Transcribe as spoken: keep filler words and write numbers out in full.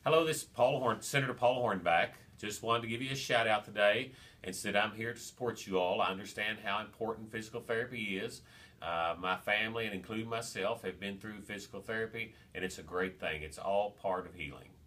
Hello, this is Paul Horn, Senator Paul Hornback. Just wanted to give you a shout out today and said I'm here to support you all. I understand how important physical therapy is. Uh, my family, and including myself, have been through physical therapy, and it's a great thing. It's all part of healing.